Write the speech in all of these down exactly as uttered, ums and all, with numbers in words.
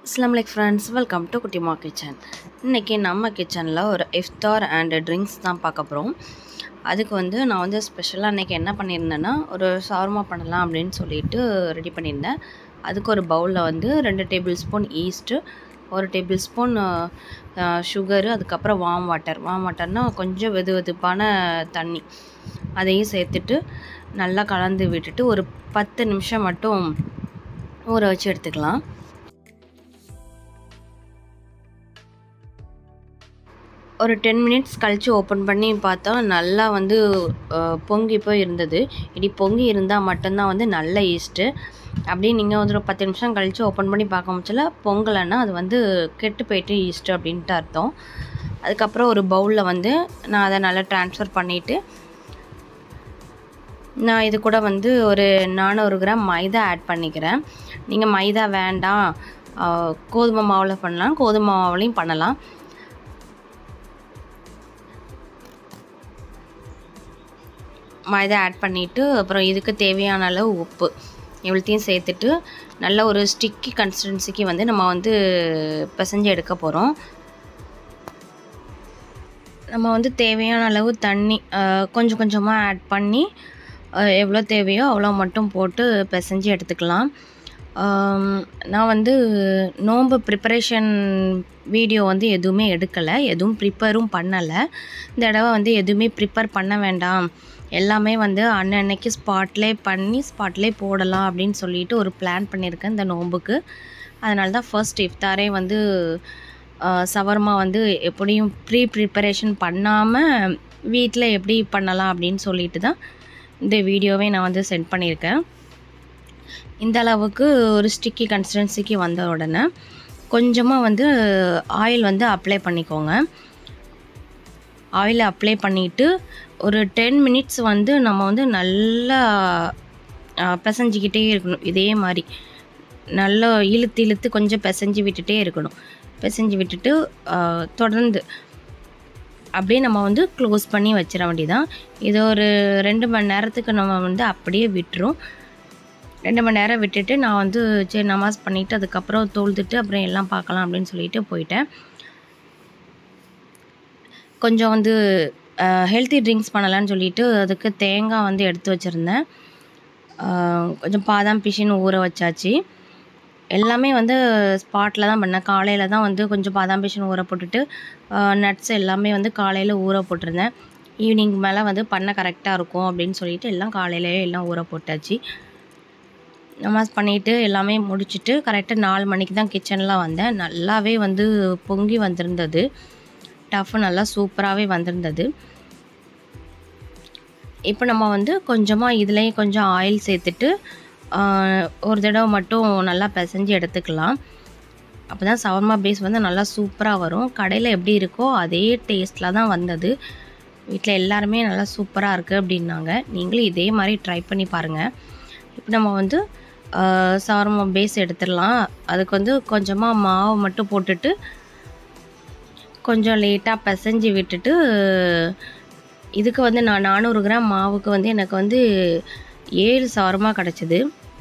Assalamu alaikum friends, welcome to kuttimakitchen. இன்னைக்கு நம்ம கிச்சனில் ஒரு ifthar and drinks தான் பார்க்க போகிறோம். அதுக்கு வந்து நான் வந்து ஸ்பெஷலாக இன்றைக்கி என்ன பண்ணியிருந்தேன்னா ஒரு ஷவர்மா பண்ணலாம் அப்படின்னு சொல்லிட்டு ரெடி பண்ணியிருந்தேன். அதுக்கு ஒரு பவுலில் வந்து ரெண்டு டேபிள் ஸ்பூன் ஈஸ்ட்டு, ஒரு டேபிள் ஸ்பூன் சுகரு, அதுக்கப்புறம் வார்ம் வாட்டர் வார்ம் வாட்டர்னால் கொஞ்சம் வெது வெதுப்பான தண்ணி அதையும் சேர்த்துட்டு நல்லா கலந்து விட்டுட்டு ஒரு பத்து நிமிஷம் மட்டும் ஊற வச்சு எடுத்துக்கலாம். ஒரு டென் மினிட்ஸ் கழித்து ஓப்பன் பண்ணி பார்த்தா நல்லா வந்து பொங்கி போய் இருந்தது. இப்படி பொங்கி இருந்தால் மட்டும்தான் வந்து நல்ல ஈஸ்ட்டு. அப்படியே நீங்கள் வந்து ஒரு பத்து நிமிஷம் கழித்து ஓப்பன் பண்ணி பார்க்க முடிச்சல பொங்கலைன்னா அது வந்து கெட்டு போயிட்டு ஈஸ்ட்டு அப்படின்ட்டு அர்த்தம். அதுக்கப்புறம் ஒரு பவுலில் வந்து நான் அதை நல்லா ட்ரான்ஸ்ஃபர் பண்ணிவிட்டு நான் இது கூட வந்து ஒரு நானூறு கிராம் மைதா ஆட் பண்ணிக்கிறேன். நீங்கள் மைதா வேண்டாம் கோதுமை மாவில் பண்ணலாம், கோதுமை மாவுலையும் பண்ணலாம். மைதா ஆட் பண்ணிவிட்டு அப்புறம் இதுக்கு தேவையான அளவு உப்பு இவ்வளோத்தையும் சேர்த்துட்டு நல்ல ஒரு ஸ்டிக்கி கன்சிஸ்டன்சிக்கு வந்து நம்ம வந்து பிசைஞ்சு எடுக்க போகிறோம். நம்ம வந்து தேவையான அளவு தண்ணி கொஞ்சம் கொஞ்சமாக ஆட் பண்ணி எவ்வளோ தேவையோ அவ்வளோ மட்டும் போட்டு பிசைஞ்சு எடுத்துக்கலாம். நான் வந்து நோன்பு ப்ரிப்பரேஷன் வீடியோ வந்து எதுவுமே எடுக்கலை, எதுவும் ப்ரிப்பரும் பண்ணலை. இந்த தடவை வந்து எதுவுமே ப்ரிப்பேர் பண்ண வேண்டாம், எல்லாமே வந்து அன்னன்னைக்கு ஸ்பாட்லேயே பண்ணி ஸ்பாட்லேயே போடலாம் அப்படின்னு சொல்லிட்டு ஒரு பிளான் பண்ணியிருக்கேன் இந்த நோன்புக்கு. அதனால தான் ஃபர்ஸ்ட் இஃப்தாரே வந்து ஷவர்மா வந்து எப்படியும் ப்ரீ ப்ரிப்பரேஷன் பண்ணாமல் வீட்டில் எப்படி பண்ணலாம் அப்படின்னு சொல்லிட்டு தான் இந்த வீடியோவே நான் வந்து சென்ட் பண்ணியிருக்கேன். இந்த அளவுக்கு ஒரு ஸ்டிக்கி கன்சிஸ்டன்சிக்கு வந்த உடனே கொஞ்சமாக வந்து ஆயில் வந்து அப்ளை பண்ணிக்கோங்க. ஆயில் அப்ளை பண்ணிவிட்டு ஒரு டென் மினிட்ஸ் வந்து நம்ம வந்து நல்லா பிசைஞ்சிக்கிட்டே இருக்கணும். இதே மாதிரி நல்லா இழுத்து இழுத்து கொஞ்சம் பிசைஞ்சு விட்டுட்டே இருக்கணும். பிசைஞ்சு விட்டுட்டு தொடர்ந்து அப்படியே நம்ம வந்து க்ளோஸ் பண்ணி வச்சிட வேண்டியதான். இது ஒரு ரெண்டு மணி நேரத்துக்கு நம்ம வந்து அப்படியே விட்டுரும். ரெண்டு மணி நேரம் விட்டுட்டு நான் வந்து சரி நமாஸ் பண்ணிவிட்டு அதுக்கப்புறம் தொழுதுட்டு அப்புறம் எல்லாம் பார்க்கலாம் அப்படின்னு சொல்லிட்டு போயிட்டேன். கொஞ்சம் வந்து ஹெல்த்தி ட்ரிங்க்ஸ் பண்ணலான்னு சொல்லிட்டு அதுக்கு தேங்காய் வந்து எடுத்து வச்சுருந்தேன். கொஞ்சம் பாதாம் பிசின்னு ஊற வச்சாச்சு. எல்லாமே வந்து ஸ்பாட்டில் தான் பண்ணேன். காலையில் தான் வந்து கொஞ்சம் பாதாம் பிசின்னு ஊற போட்டுட்டு நட்ஸ் எல்லாமே வந்து காலையில் ஊற போட்டிருந்தேன். ஈவினிங் மேலே வந்து பண்ண கரெக்டாக இருக்கும் அப்படின்னு சொல்லிட்டு எல்லாம் காலையிலேயே எல்லாம் ஊற போட்டாச்சு. நமாஸ் பண்ணிவிட்டு எல்லாமே முடிச்சுட்டு கரெக்டாக நாலு மணிக்கு தான் கிச்சனில் வந்தேன். நல்லாவே வந்து பொங்கி வந்திருந்தது. டஃப்பு நல்லா சூப்பராகவே வந்திருந்தது. இப்போ நம்ம வந்து கொஞ்சமாக இதுலேயும் கொஞ்சம் ஆயில் சேர்த்துட்டு ஒரு தடவை மட்டும் நல்லா பிசைஞ்சு எடுத்துக்கலாம். அப்போ தான் ஷவர்மா பேஸ் வந்து நல்லா சூப்பராக வரும். கடையில் எப்படி இருக்கோ அதே டேஸ்ட்டில் தான் வந்தது. வீட்டில் எல்லாருமே நல்லா சூப்பராக இருக்குது அப்படின்னாங்க. நீங்களும் இதே மாதிரி ட்ரை பண்ணி பாருங்கள். இப்போ நம்ம வந்து ஷவர்மா பேஸ் எடுத்துடலாம். அதுக்கு வந்து கொஞ்சமாக மாவு மட்டும் போட்டுட்டு கொஞ்சம் லேட்டாக பிசைஞ்சு விட்டுட்டு இதுக்கு வந்து நான் நானூறு கிராம் மாவுக்கு வந்து எனக்கு வந்து ஏழு ஷவர்மா கிடச்சிது.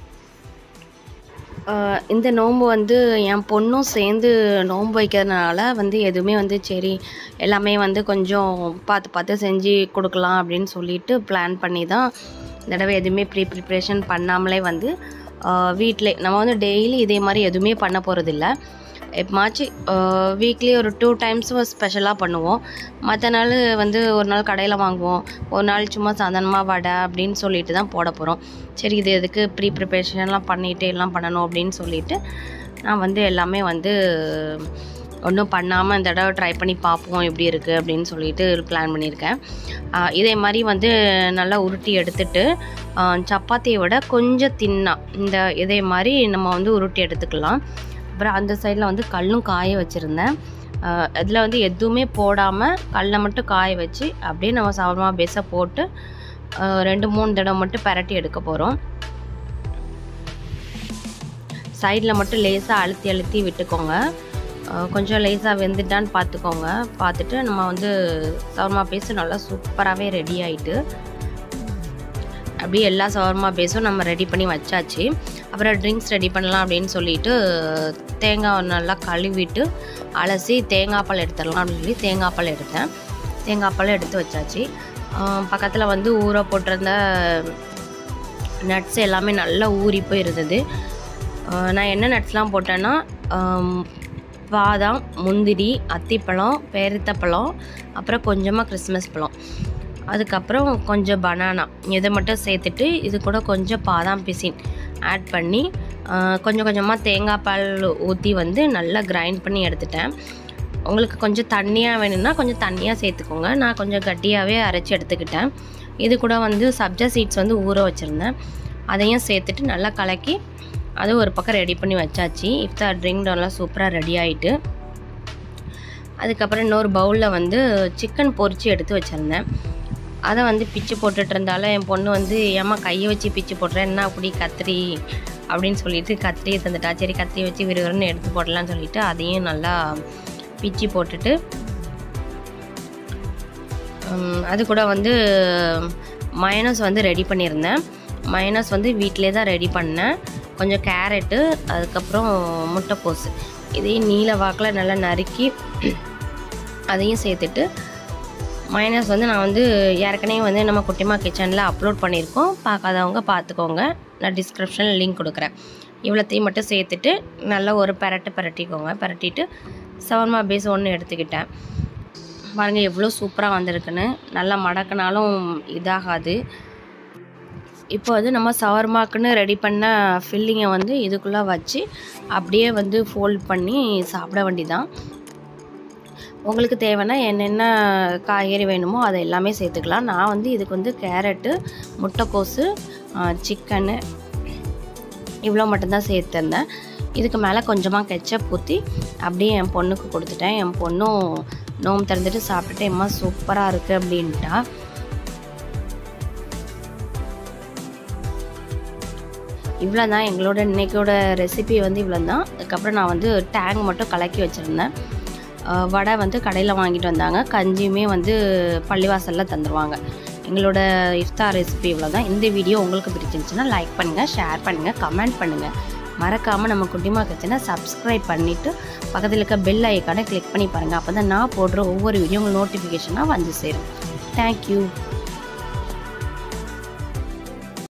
இந்த நோன்பு வந்து என் பொண்ணும் சேர்ந்து நோன்பு வைக்கிறதுனால வந்து எதுவுமே வந்து சரி எல்லாமே வந்து கொஞ்சம் பார்த்து பார்த்து செஞ்சு கொடுக்கலாம் அப்படின்னு சொல்லிட்டு பிளான் பண்ணி தான் இந்த தடவை எதுவுமே ப்ரீ ப்ரிப்ரேஷன் பண்ணாமலே வந்து வீட்டில் நம்ம வந்து டெய்லி இதே மாதிரி எதுவுமே பண்ண போகிறதில்ல. எப்பமாச்சு வீக்லி ஒரு டூ டைம்ஸ் ஸ்பெஷலாக பண்ணுவோம். மற்ற நாள் வந்து ஒரு நாள் கடையில் வாங்குவோம், ஒரு நாள் சும்மா சாதாரணமாக வடை அப்படின்னு சொல்லிட்டு தான் போட போகிறோம். சரி இது எதுக்கு ப்ரீ ப்ரிப்ரேஷன்லாம் பண்ணிவிட்டு எல்லாம் பண்ணணும் அப்படின்னு சொல்லிட்டு நான் வந்து எல்லாமே வந்து ஒன்றும் பண்ணாமல் இந்த தடவை ட்ரை பண்ணி பார்ப்போம் எப்படி இருக்குது அப்படின்னு சொல்லிட்டு பிளான் பண்ணியிருக்கேன். இதே மாதிரி வந்து நல்லா உருட்டி எடுத்துட்டு சப்பாத்தியை விட கொஞ்சம் தின்னா இந்த இதே மாதிரி நம்ம வந்து உருட்டி எடுத்துக்கலாம். அப்புறம் அந்த சைடில் வந்து கல்லும் காய வச்சுருந்தேன். இதில் வந்து எதுவுமே போடாமல் கல்லை மட்டும் காய வச்சு அப்படியே நம்ம ஷவர்மா பேஸை போட்டு ரெண்டு மூணு தடவை மட்டும் பரட்டி எடுக்க போகிறோம். சைடில் மட்டும் லேசாக அழுத்தி அழுத்தி விட்டுக்கோங்க. கொஞ்சம் லேசாக வெந்துட்டான்னு பார்த்துக்கோங்க. பார்த்துட்டு நம்ம வந்து ஷவர்மா பேஸு நல்லா சூப்பராகவே ரெடி ஆகிட்டு அப்படியே எல்லா ஷவர்மா பேஸும் நம்ம ரெடி பண்ணி வச்சாச்சு. அப்புறம் ட்ரிங்க்ஸ் ரெடி பண்ணலாம் அப்படின்னு சொல்லிட்டு தேங்காய் நல்லா கழுவிட்டு அலசி தேங்காய் பால் எடுத்துடலாம் அப்படின்னு சொல்லி தேங்காய் பால் எடுத்தேன். தேங்காய் பால் எடுத்து வச்சாச்சு. பக்கத்தில் வந்து ஊற போட்டிருந்த நட்ஸ் எல்லாமே நல்லா ஊறி போய் இருந்தது. நான் என்ன நட்ஸ்லாம் போட்டேன்னா பாதாம், முந்திரி, அத்திப்பழம், பேரித்தப்பழம், அப்புறம் கொஞ்சமாக கிறிஸ்மஸ் பழம், அதுக்கப்புறம் கொஞ்சம் பனானா இதை மட்டும் சேர்த்துட்டு இது கூட கொஞ்சம் பாதாம் பிசின் ஆட் பண்ணி கொஞ்சம் கொஞ்சமாக தேங்காய் பால் ஊற்றி வந்து நல்லா கிரைண்ட் பண்ணி எடுத்துட்டேன். உங்களுக்கு கொஞ்சம் தண்ணியாக வேணும்னா கொஞ்சம் தண்ணியாக சேர்த்துக்கோங்க. நான் கொஞ்சம் கட்டியாகவே அரைச்சி எடுத்துக்கிட்டேன். இது கூட வந்து சப்ஜா சீட்ஸ் வந்து ஊற வச்சுருந்தேன். அதையும் சேர்த்துட்டு நல்லா கலக்கி அது ஒரு பக்கம் ரெடி பண்ணி வச்சாச்சு. இஃப்தார் ட்ரிங்க் நல்லா சூப்பராக ரெடி ஆகிட்டு, அதுக்கப்புறம் இன்னொரு பவுலில் வந்து சிக்கன் பொரித்து எடுத்து வச்சுருந்தேன். அதை வந்து பிச்சு போட்டுட்டு இருந்தாலும் என் பொண்ணு வந்து ஏம்மா கையை வச்சு பிச்சு போட்டுறேன், என்ன அப்படி கத்திரி அப்படின்னு சொல்லிட்டு கத்திரியை தந்துட்டா. சரி கத்திரி வச்சு விறுவிறுன்னு எடுத்து போடலான்னு சொல்லிட்டு அதையும் நல்லா பிச்சு போட்டுட்டு, அது கூட வந்து மயோனைஸ் வந்து ரெடி பண்ணியிருந்தேன். மயோனைஸ் வந்து வீட்டிலே தான் ரெடி பண்ணேன். கொஞ்சம் கேரட்டு, அதுக்கப்புறம் முட்டைக்கோசு இதையும் நீல வாக்கில் நல்லா நறுக்கி அதையும் சேர்த்துட்டு, மயோனைஸ் வந்து நான் வந்து ஏற்கனவே வந்து நம்ம குட்டிமா கிச்சனில் அப்லோட் பண்ணியிருக்கோம். பார்க்காதவங்க பார்த்துக்கோங்க, நான் டிஸ்கிரிப்ஷனில் லிங்க் கொடுக்குறேன். இவ்வளோத்தையும் மட்டும் சேர்த்துட்டு நல்லா ஒரு பரட்டு பரட்டிக்கோங்க. பரட்டிட்டு சவர்மா பேஸ் ஒன்று எடுத்துக்கிட்டேன். பாருங்கள் எவ்வளோ சூப்பராக வந்திருக்குன்னு. நல்லா மடக்கினாலும் இதாகாது. இப்போ வந்து நம்ம சவர்மாக்குன்னு ரெடி பண்ண ஃபில்லிங்கை வந்து இதுக்குள்ளே வச்சு அப்படியே வந்து ஃபோல்ட் பண்ணி சாப்பிட வேண்டியதான். உங்களுக்கு தேவைன்னா என்னென்ன காய்கறி வேணுமோ அதை எல்லாமே சேர்த்துக்கலாம். நான் வந்து இதுக்கு வந்து கேரட்டு, முட்டைக்கோசு, சிக்கனு இவ்வளோ மட்டும்தான் சேர்த்துருந்தேன். இதுக்கு மேலே கொஞ்சமாக கெச்சப் ஊற்றி அப்படியே என் பொண்ணுக்கு கொடுத்துட்டேன். என் பொண்ணும் நோம்பு திறந்துட்டு சாப்பிட்டுட்டு எம்மா சூப்பராக இருக்குது அப்படின்ட்டா. இவ்வளோ தான் எங்களோட இன்றைக்கோட ரெசிபி வந்து இவ்வளோ தான். அதுக்கப்புறம் நான் வந்து டேங் மட்டும் கலக்கி வச்சுருந்தேன். வடை வந்து கடையில் வாங்கிட்டு வந்தாங்க. கஞ்சியுமே வந்து பள்ளிவாசலில் தந்துடுவாங்க. எங்களோட இஃப்தார் ரெசிபி இவ்வளோ தான். இந்த வீடியோ உங்களுக்கு பிடிச்சிருந்துச்சுன்னா லைக் பண்ணுங்கள், ஷேர் பண்ணுங்கள், கமெண்ட் பண்ணுங்கள். மறக்காமல் நம்ம குட்டிமா கிச்சனை சப்ஸ்கிரைப் பண்ணிவிட்டு பக்கத்தில் இருக்க பெல் ஐக்கானை கிளிக் பண்ணி பாருங்கள். அப்போ தான் நான் போடுற ஒவ்வொரு வீடியோ உங்களுக்கு நோட்டிஃபிகேஷனாக வந்து சேரும். தேங்க்யூ.